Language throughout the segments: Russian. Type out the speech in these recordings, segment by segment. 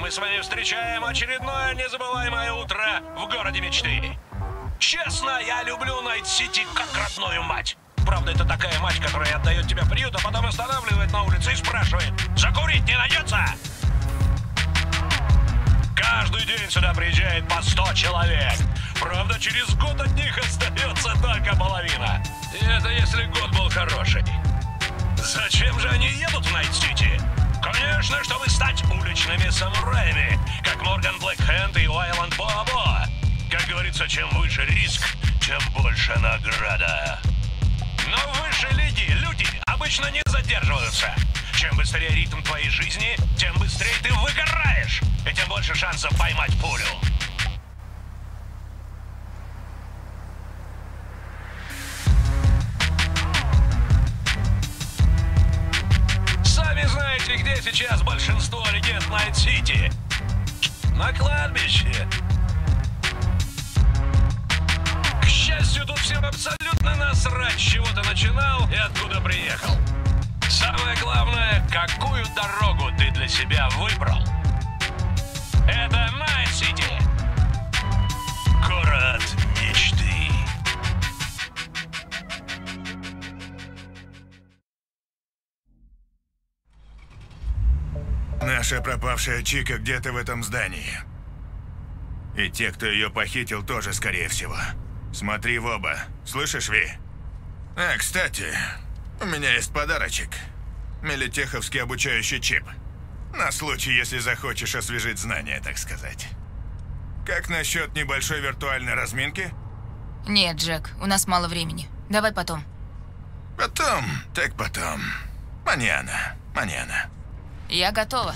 мы с вами встречаем очередное незабываемое утро в городе мечты. Честно, я люблю Найт-Сити как родную мать. Правда, это такая мать, которая отдает тебя в приют, а потом останавливает на улице и спрашивает: закурить не найдется? Каждый день сюда приезжает по 100 человек. Правда, через год от них остается только половина. И это если год был хороший. Зачем же они едут в Найт-Сити? Конечно, чтобы стать уличными самураями, как Морган Блэкхенд и Уайланд Бобо. Как говорится, чем выше риск, тем больше награда. Но в высшей лиге люди обычно не задерживаются. Чем быстрее ритм твоей жизни, тем быстрее ты выгораешь, и тем больше шансов поймать пулю. Сами знаете, где сейчас большинство легенд Найт-Сити? На кладбище. К счастью, тут всем абсолютно насрать, с чего ты начинал и откуда приехал. Самое главное, какую дорогу ты для себя выбрал. Это Найт-Сити. Город мечты. Наша пропавшая Чика где-то в этом здании. И те, кто ее похитил, тоже, скорее всего. Смотри в оба. Слышишь, Ви? Кстати, у меня есть подарочек. Мелитеховский обучающий чип. На случай, если захочешь освежить знания, так сказать. Как насчет небольшой виртуальной разминки? Нет, Джек, у нас мало времени. Давай потом. Потом, так потом. Маньяна. Я готова.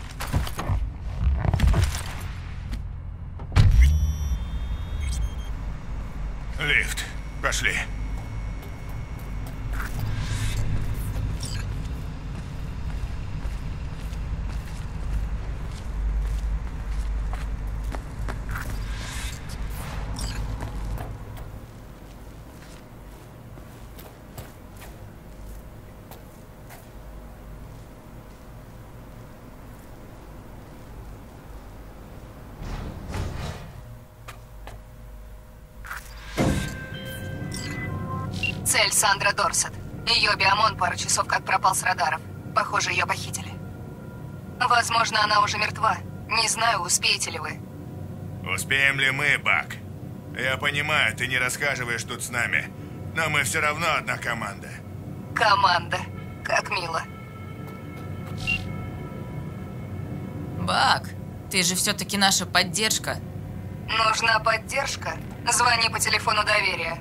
Лифт. Пошли. Цель Сандра Дорсет. Ее биомон пару часов как пропал с радаров. Похоже, ее похитили. Возможно, она уже мертва. Не знаю, успеете ли вы. Успеем ли мы, Бак? Я понимаю, ты не расхаживаешь тут с нами, но мы все равно одна команда. Команда. Как мило. Бак, ты же все-таки наша поддержка. Нужна поддержка? Звони по телефону доверия.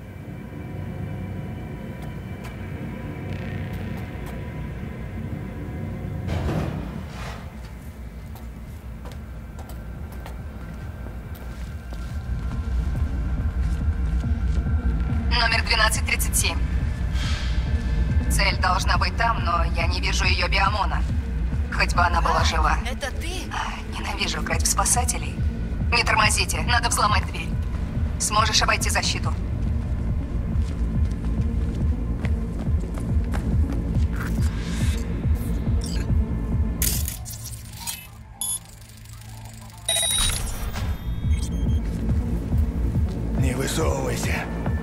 Номер 1237. Цель должна быть там, но я не вижу ее биомона. Хоть бы она была жива. Это ты? Ненавижу играть в спасателей. Не тормозите, надо взломать дверь. Сможешь обойти защиту? Не высовывайся.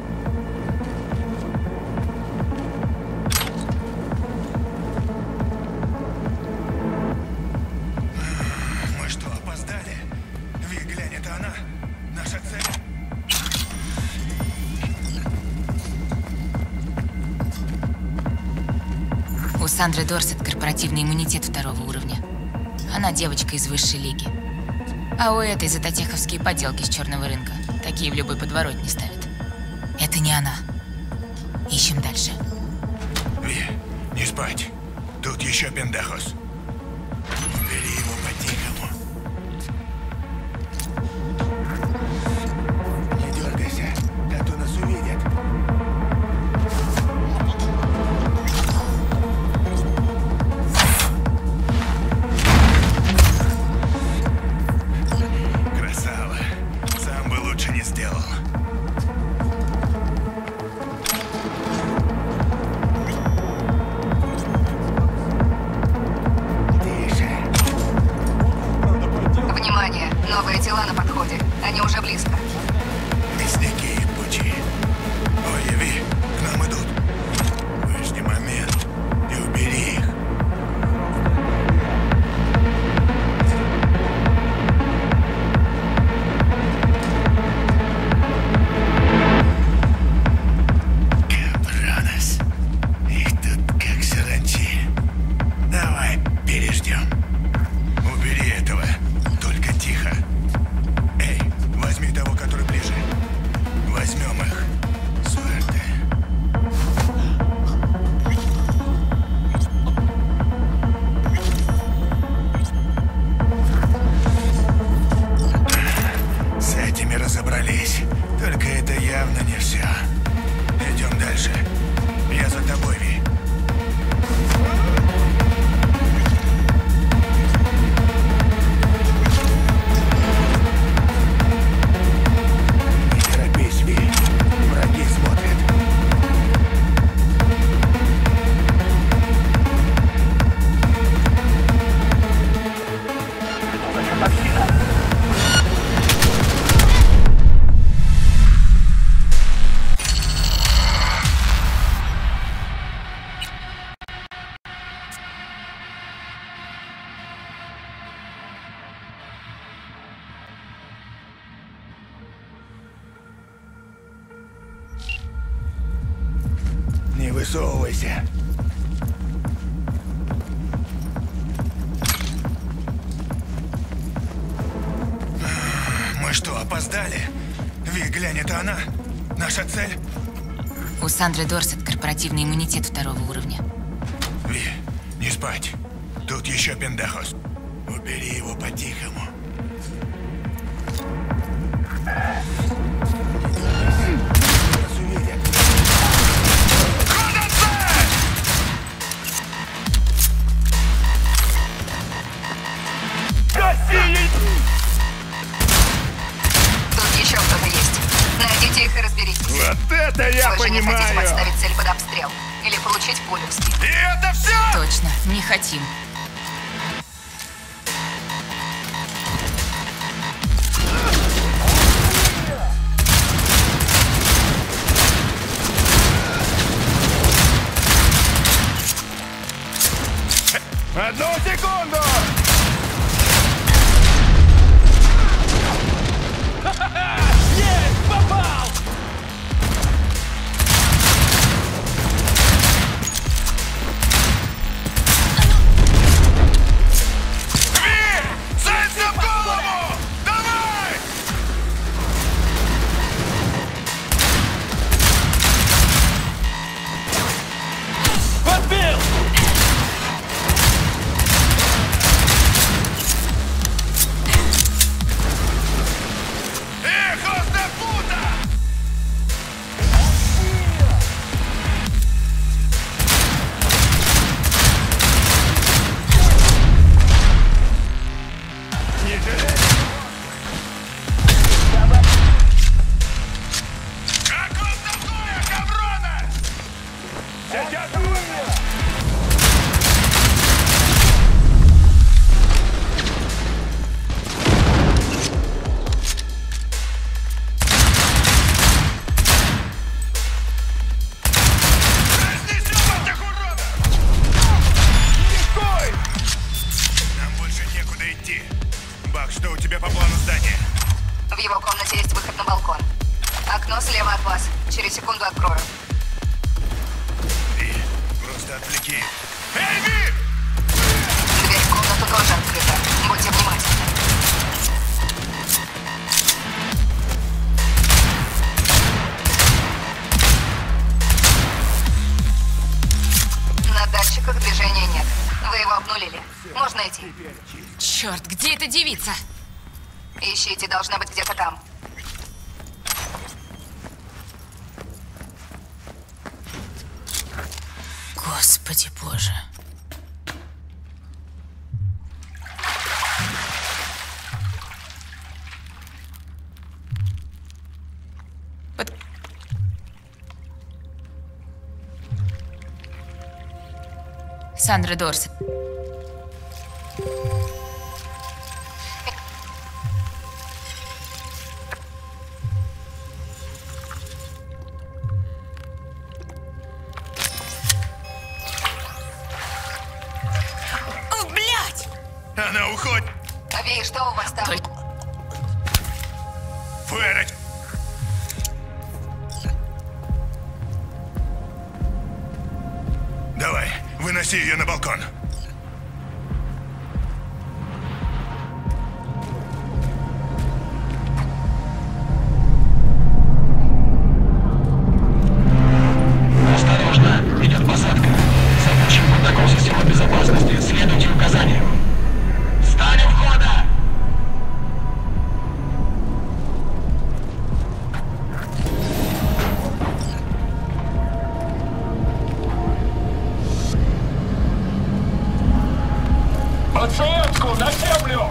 Мы что, опоздали? Ви, глянь, это она? Наша цель? У Сандры Дорсет корпоративный иммунитет 2-го уровня. Она девочка из высшей лиги. А у этой затотеховские поделки с черного рынка. Такие в любой подворотне ставят. Это не она. Ищем дальше. Ви, не спать. Тут еще пендахос. Бери его по-тихому. Не дергайся, а то нас увидят. Красава. Сам бы лучше не сделал. высовывайся. Мы что, опоздали? Ви, глянь, это она? Наша цель? У Сандры Дорсет корпоративный иммунитет 2-го уровня. Ви, не спать. Тут еще пиндахос. Убери его по-тихому. Тут еще кто-то есть. Найдите их и разберитесь. Вот это я Вы же не хотите понимаю! подставить цель под обстрел? Или получить пулю в спину? И это все! Точно, не хотим. Одну секунду! Есть! Попал! Ви! Целься в голову! Давай! Подбил! Эх, Остапута! Не жалей! Как вам такое, Гаврона? Сейчас разнесем этих уродов! Не стой! Нам больше некуда идти. Бак, что у тебя по плану здания? В его комнате есть выход на балкон. Окно слева от вас. Через секунду открою. Ви, просто отвлеки их. Эй, Ви! Дверь в комнату тоже открыта. Будьте внимательны. На датчиках движения нет. Вы его обнулили. Можно идти. Черт, где эта девица? Ищите, должна быть где-то там. Господи боже. Под- Сандра Дорсет. О, блядь! Она уходит! Ви, что у вас там? Только- Фэрить! Давай, выноси ее на балкон. Осторожно! Идет посадка. Сообщим протокол системы безопасности. Следуйте указаниям. Встань у входа! Пациентку на землю!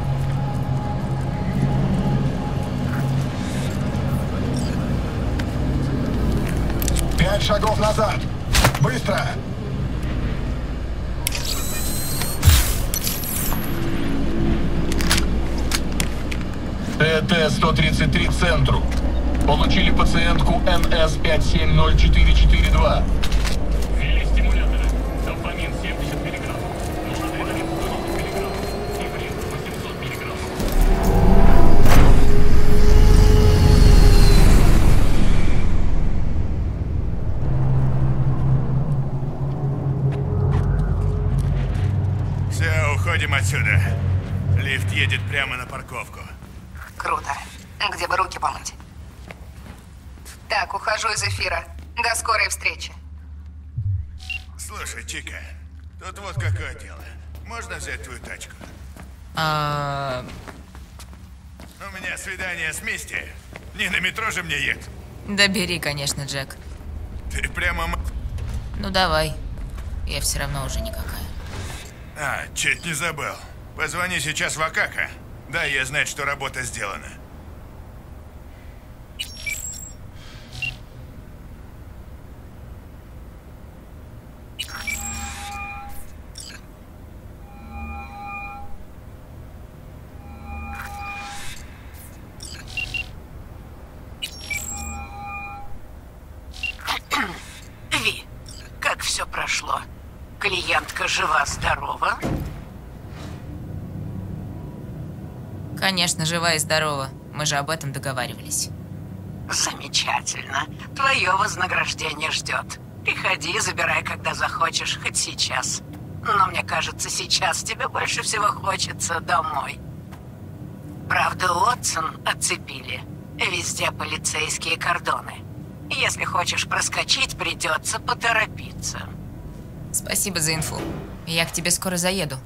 Пять шагов назад. Быстро. ТТ-133 центру. Получили пациентку НС-570442. Ввели стимуляторы. Дофамин 70 мг. Норадреналин 110 мг. Ифрин 800 мг. упаковку. Круто. Где бы руки помыть? Так, ухожу из эфира. До скорой встречи. Слушай, Чика, тут вот какое дело. Можно взять твою тачку? У меня свидание с Мисти. Не на метро же мне ехать. Да бери, конечно, Джек. Ты прямо... Ну давай. Я все равно уже никакая. Чуть не забыл. Позвони сейчас в Акака. Дай ей знать, что работа сделана. Ви, как все прошло? Клиентка жива-здорова? Конечно, жива и здорова. Мы же об этом договаривались. Замечательно. Твое вознаграждение ждет. Приходи, забирай, когда захочешь, хоть сейчас. Но мне кажется, сейчас тебе больше всего хочется домой. Правда, Уотсон отцепили. Везде полицейские кордоны. Если хочешь проскочить, придется поторопиться. Спасибо за инфу. Я к тебе скоро заеду.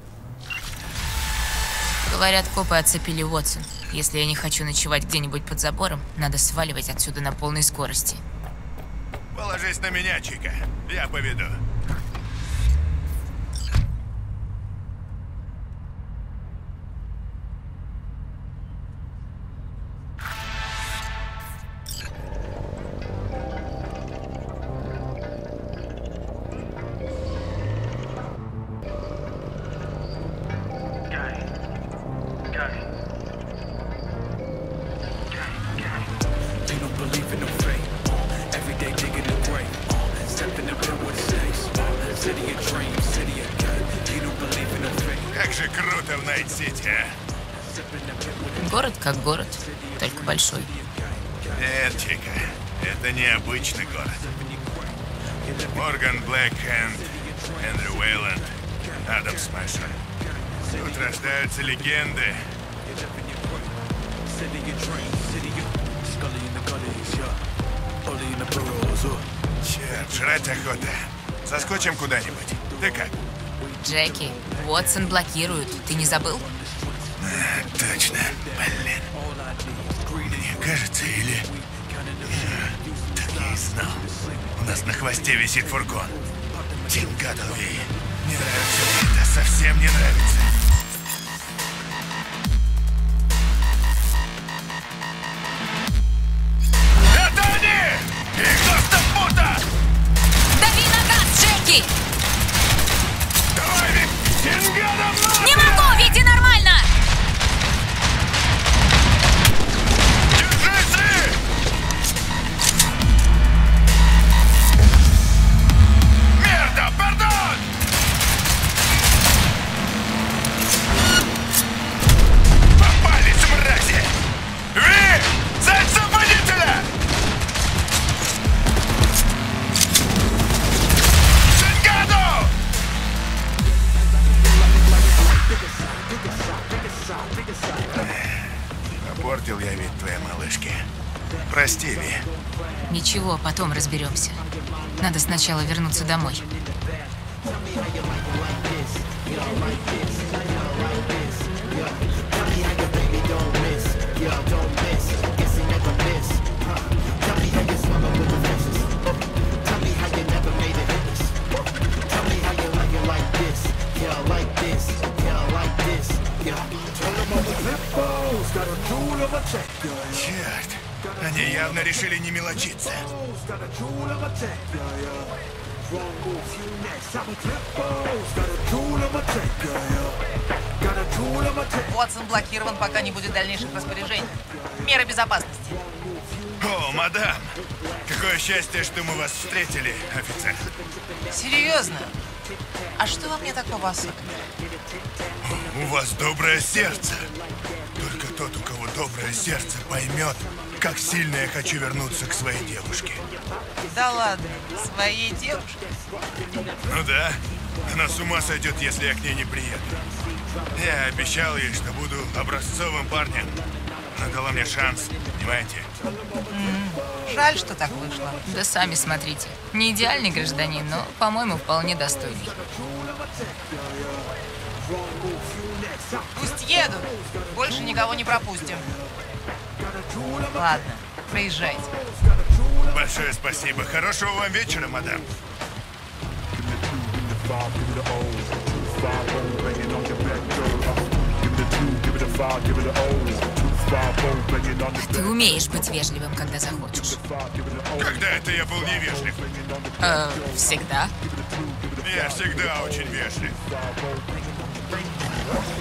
Говорят, копы отцепили Уотсон. Если я не хочу ночевать где-нибудь под забором, надо сваливать отсюда на полной скорости. Положись на меня, Чика. Я поведу. Как же круто в Найт-Сити, а? Город как город, только большой. Нет, Чика, это необычный город. Морган Блэкхенд, Эндрю Уэйланд, Адам Смэшер. Тут рождаются легенды. Черт, жрать охота. Заскочим куда-нибудь. Ты как? Джеки, Уотсон блокируют. Ты не забыл? Точно. Блин. Мне кажется, или... Так я и знал. У нас на хвосте висит фургон. Тингадлви. Не нравится мне это. Совсем не нравится. Это они! Их достопута! Дави на газ, Джеки! Давай, Вик! Тингадов! Не могу, ведь нормально! Держись! Мерда, пардон! Попались, мрази! Ви! Зайца водителя! Тингадов! Попортил я вид твоей малышки. Прости, Ви. Ничего, потом разберемся. Надо сначала вернуться домой. Черт, они явно решили не мелочиться. Уотсон блокирован, пока не будет дальнейших распоряжений. Меры безопасности. О, мадам! Какое счастье, что мы вас встретили, офицер. Серьезно? А что во мне такого особенного? У вас доброе сердце. Только тот, у кого доброе сердце, поймет, как сильно я хочу вернуться к своей девушке. Да ладно, своей девушке? Ну да, Она с ума сойдет, если я к ней не приеду. Я обещал ей, что буду образцовым парнем. Она дала мне шанс, понимаете? Жаль, что так вышло. Да сами смотрите. Не идеальный гражданин, но, по-моему, вполне достойный. Пусть едут. Больше никого не пропустим. Ладно, проезжайте. Большое спасибо. Хорошего вам вечера, мадам. Ты умеешь быть вежливым, когда захочешь. Когда это я был невежлив? Всегда. Я всегда очень вежлив.